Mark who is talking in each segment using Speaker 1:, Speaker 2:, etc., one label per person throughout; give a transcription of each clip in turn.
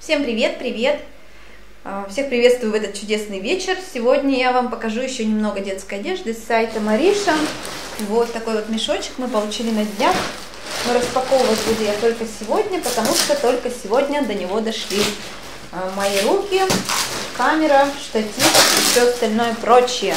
Speaker 1: Всем привет, привет! Всех приветствую в этот чудесный вечер. Сегодня я вам покажу еще немного детской одежды с сайта Мариша. Вот такой вот мешочек мы получили на днях. Но распаковывать буду я только сегодня, потому что только сегодня до него дошли мои руки, камера, штатив и все остальное прочее.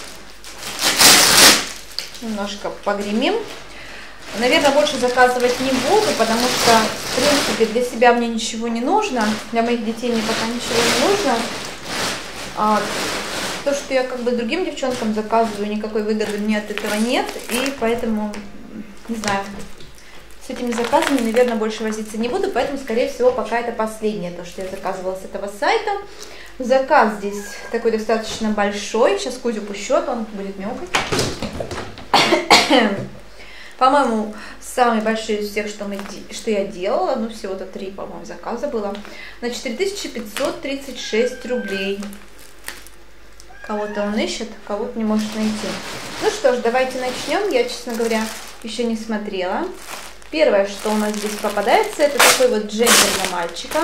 Speaker 1: Немножко погремим. Наверное, больше заказывать не буду, потому что, в принципе, для себя мне ничего не нужно. Для моих детей мне пока ничего не нужно. То, что я как бы другим девчонкам заказываю, никакой выгоды мне от этого нет. И поэтому, не знаю, с этими заказами, наверное, больше возиться не буду. Поэтому, скорее всего, пока это последнее, то, что я заказывала с этого сайта. Заказ здесь такой достаточно большой. Сейчас Кузю пущу, он будет мяукать. По-моему, самый большой из всех, что я делала, ну всего-то 3, по-моему, заказа было, на 4536 рублей. Кого-то он ищет, кого-то не может найти. Ну что ж, давайте начнем. Я, честно говоря, еще не смотрела. Первое, что у нас здесь попадается, это такой вот джемпер для мальчика.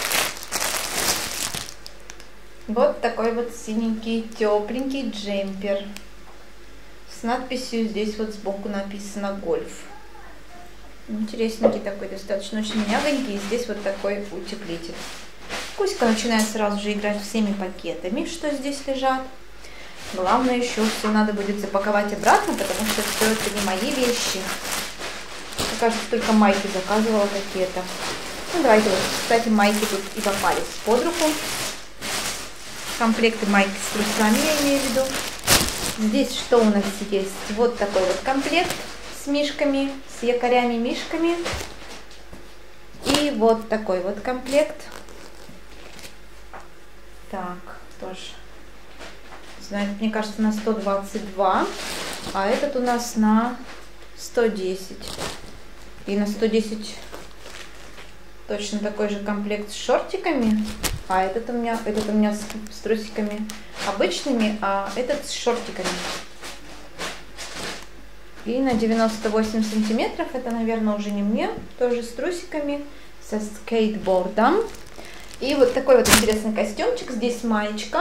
Speaker 1: Вот такой вот синенький, тепленький джемпер. С надписью здесь вот сбоку написано «Гольф». Интересненький такой, достаточно очень мягонький. И здесь вот такой утеплитель. Кузька начинает сразу же играть всеми пакетами, что здесь лежат. Главное, еще все надо будет запаковать обратно, потому что все это не мои вещи. Мне кажется, только майки заказывала какие-то. Ну давайте вот, кстати, майки тут и попались под руку. Комплекты майки с трусами, я имею в виду. Здесь что у нас есть? Вот такой вот комплект с мишками, с якорями-мишками. И вот такой вот комплект. Так, тоже. Знаете, мне кажется, на 122. А этот у нас на 110. И на 110 точно такой же комплект с шортиками. А этот у меня с трусиками обычными, а этот с шортиками. И на 98 сантиметров, это, наверное, уже не мне, тоже с трусиками, со скейтбордом. И вот такой вот интересный костюмчик, здесь маечка.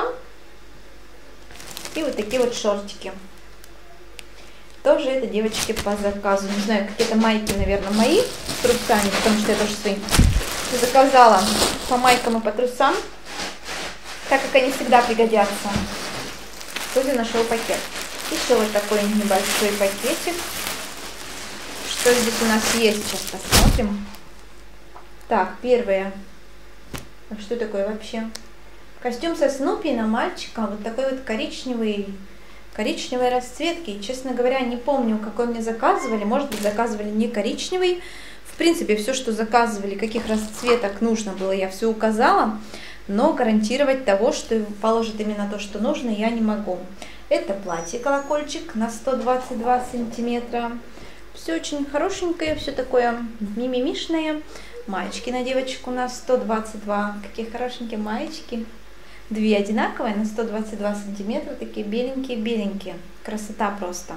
Speaker 1: И вот такие вот шортики. Тоже это, девочки, по заказу. Не знаю, какие-то майки, наверное, мои с трусами, потому что я тоже свои заказала по майкам и по трусам, так как они всегда пригодятся. Кузя нашел пакет. Еще вот такой небольшой пакетик. Что здесь у нас есть? Сейчас посмотрим. Так, первое. Что такое вообще? Костюм со Снупи на мальчика. Вот такой вот коричневой расцветки. И, честно говоря, не помню, какой мне заказывали. Может быть, заказывали не коричневый. В принципе, все, что заказывали, каких расцветок нужно было, я все указала. Но гарантировать того, что положит именно то, что нужно, я не могу. Это платье-колокольчик на 122 сантиметра. Все очень хорошенькое, все такое мимимишное. Маечки на девочку на 122. Какие хорошенькие маечки. Две одинаковые на 122 сантиметра. Такие беленькие-беленькие. Красота просто.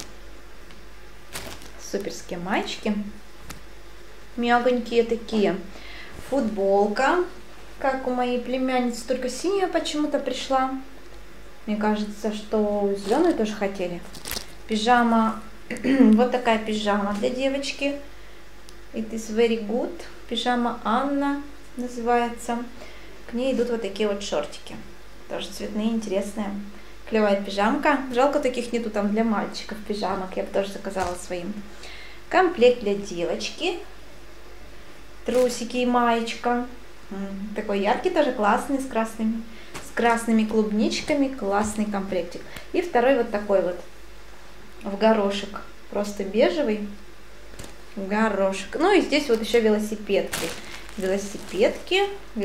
Speaker 1: Суперские маечки. Мягонькие такие. Футболка, как у моей племянницы, только синяя почему-то пришла. Мне кажется, что зеленую тоже хотели. Пижама, вот такая пижама для девочки. It is very good. Пижама Анна называется. К ней идут вот такие вот шортики. Тоже цветные, интересные. Клевая пижамка. Жалко, таких нету там для мальчиков пижамок. Я бы тоже заказала своим. Комплект для девочки. Трусики и маечка. Такой яркий, тоже классный, с красными клубничками. Классный комплектик. И второй вот такой вот. В горошек. Просто бежевый. В горошек. Ну и здесь вот еще велосипедки. Велосипедки.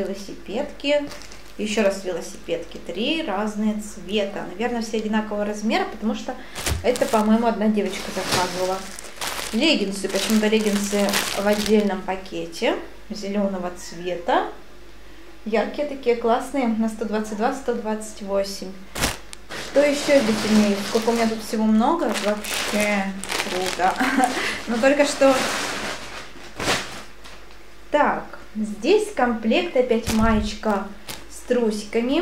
Speaker 1: Еще раз велосипедки. 3 разные цвета. Наверное, все одинакового размера, потому что это, по-моему, одна девочка заказывала. Леггинсы, почему-то леггинсы в отдельном пакете, зеленого цвета. Яркие такие, классные, на 122, 128. Что еще здесь имею? Сколько у меня тут всего много? Вообще круто. Но только что... Так, Здесь комплект опять маечка с трусиками.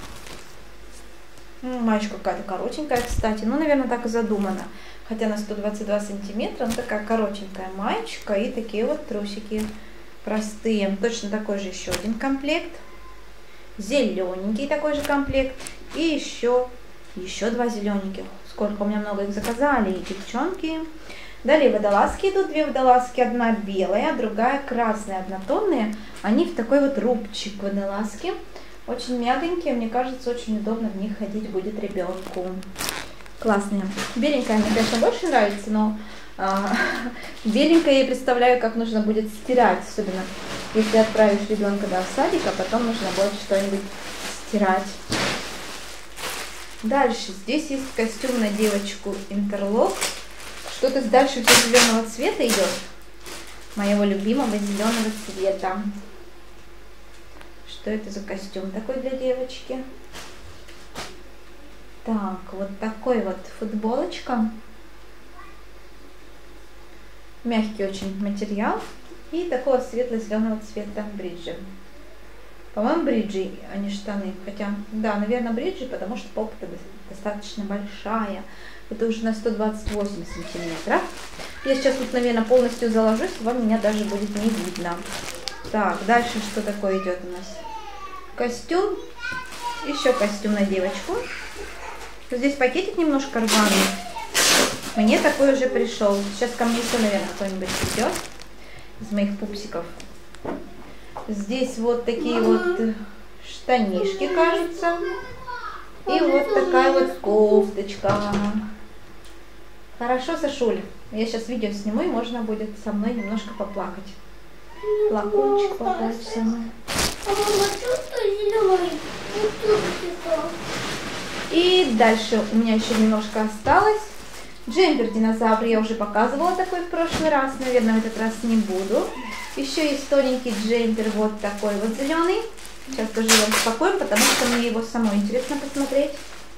Speaker 1: Маечка какая-то коротенькая, кстати. Ну, наверное, так и задумано. Хотя на 122 сантиметра, ну, такая коротенькая маечка и такие вот трусики простые. Точно такой же еще один комплект. Зелененький такой же комплект. И еще два зелененьких. Сколько у меня много их заказали, и девчонки. Далее водолазки идут, две водолазки, одна белая, другая красная, однотонные. Они в такой вот рубчик водолазки. Очень мягонькие, мне кажется, очень удобно в них ходить будет ребенку. Классные. Беленькая мне, конечно, больше нравится, но беленькая я представляю, как нужно будет стирать, особенно если отправишь ребенка в садик, а потом нужно будет что-нибудь стирать. Дальше здесь есть костюм на девочку интерлок. Что-то дальше все зеленого цвета идет, моего любимого зеленого цвета. Что это за костюм такой для девочки? Так, вот такой вот футболочка. Мягкий очень материал. И такого светло-зеленого цвета бриджи. По-моему, бриджи, а не штаны. Хотя, да, наверное, бриджи, потому что попа достаточно большая. Это уже на 128 сантиметров. Я сейчас тут, наверное, полностью заложусь, вам меня даже будет не видно. Так, дальше что такое идет у нас? Костюм. Еще костюм на девочку. Здесь пакетик немножко рваный. Мне такой уже пришел. Сейчас ко мне еще, наверное, кто-нибудь придет из моих пупсиков. Здесь вот такие вот штанишки, кажется. И вот такая вот кофточка. Хорошо, Сашуль. Я сейчас видео сниму, и можно будет со мной немножко поплакать. Плакунчик поплачь со мной. И дальше у меня еще немножко осталось. Джемпер динозавр я уже показывала такой в прошлый раз. Наверное, в этот раз не буду. Еще есть тоненький джемпер вот такой вот зеленый. Сейчас тоже его распакуем, потому что мне его самой интересно посмотреть.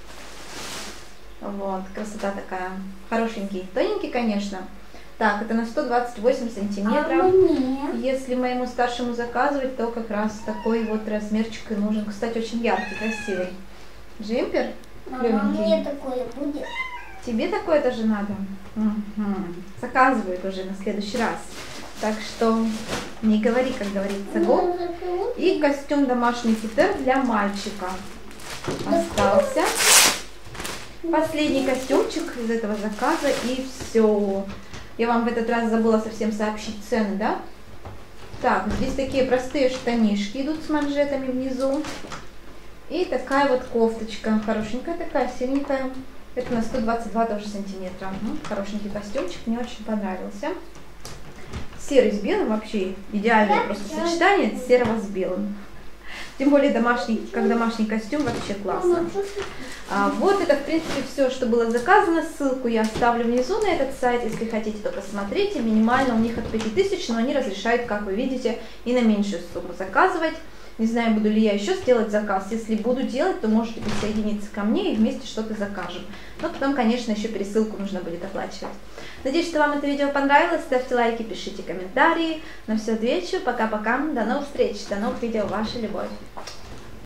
Speaker 1: Вот, красота такая. Хорошенький, тоненький, конечно. Так, это на 128 сантиметров. Если моему старшему заказывать, то как раз такой вот размерчик и нужен. Кстати, очень яркий, красивый. Джемпер.
Speaker 2: Мама, мне такое будет.
Speaker 1: Тебе такое тоже надо? Угу. Заказывают уже на следующий раз. Так что не говори, как говорится, го. И костюм домашний футер для мальчика остался. Последний костюмчик из этого заказа, и все. Я вам в этот раз забыла совсем сообщить цены, да? Так, здесь такие простые штанишки идут с манжетами внизу. И такая вот кофточка, хорошенькая такая, синенькая. Это на 122 тоже сантиметра. Хорошенький костюмчик, мне очень понравился. Серый с белым вообще идеальное просто сочетание серого с белым. Тем более домашний, как домашний костюм, вообще классно. Вот это, в принципе, все, что было заказано. Ссылку я оставлю внизу на этот сайт, если хотите, то посмотрите. Минимально у них от 5000, но они разрешают, как вы видите, и на меньшую сумму заказывать. Не знаю, буду ли я еще сделать заказ. Если буду делать, то можете присоединиться ко мне и вместе что-то закажем. Но потом, конечно, еще пересылку нужно будет оплачивать. Надеюсь, что вам это видео понравилось. Ставьте лайки, пишите комментарии. На все отвечу. Пока-пока. До новых встреч. До новых видео. Ваша Любовь.